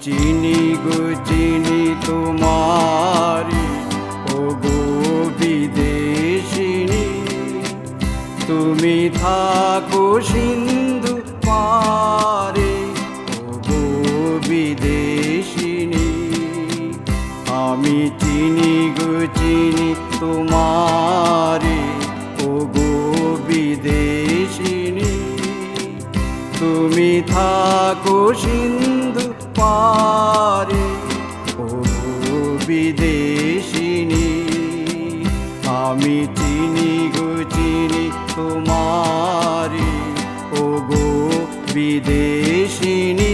চিনি গো চিনি তোমারি, ও গো বিদেশিনী। তুমি থাকো সিন্ধু পারে, ও গো বিদেশিনী। আমি চিনি গো চিনি তোমারি, ও গো বিদেশিনী। তুমি থাকো সিন্ধু পারে, ও গো বিদেশিনী। আমি চিনি গো চিনি তোমারি, ও গো বিদেশিনী।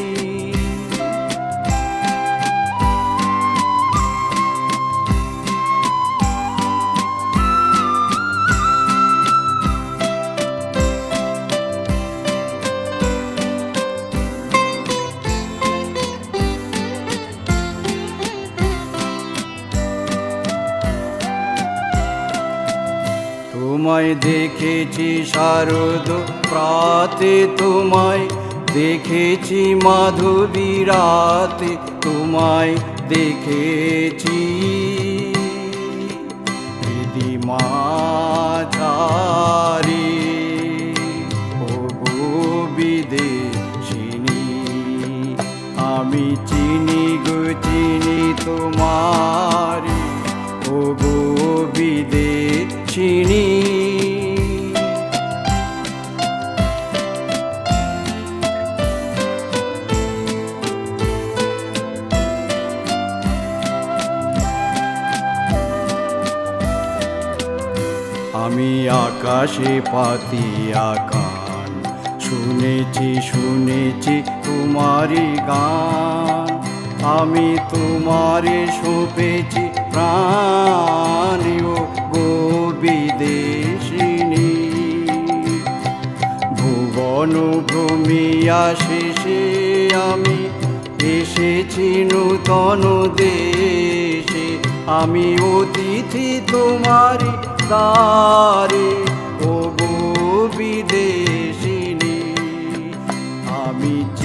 তোমায় দেখেছি শারদ প্রাতে, তোমায় দেখেছি মাধবী রাতে, তোমায় দেখেছি দিদিমাঝারে, ও গো বিদেশিনী। আমি চিনি গো চিনি তোমারি, ও গো বিদেশিনী। আমি আকাশে পাতিয়া গান, শুনেছি শুনেছি তোমারি গান। আমি তোমারে সঁপেছি প্রাণ, ও গো বিদেশিনী। ভুবন ভ্রমিয়া শেষে আমি এসেছি নূতন দেশে। আমি অতিথি তোমারি দ্বারে, ও গো বিদেশিনী। আমি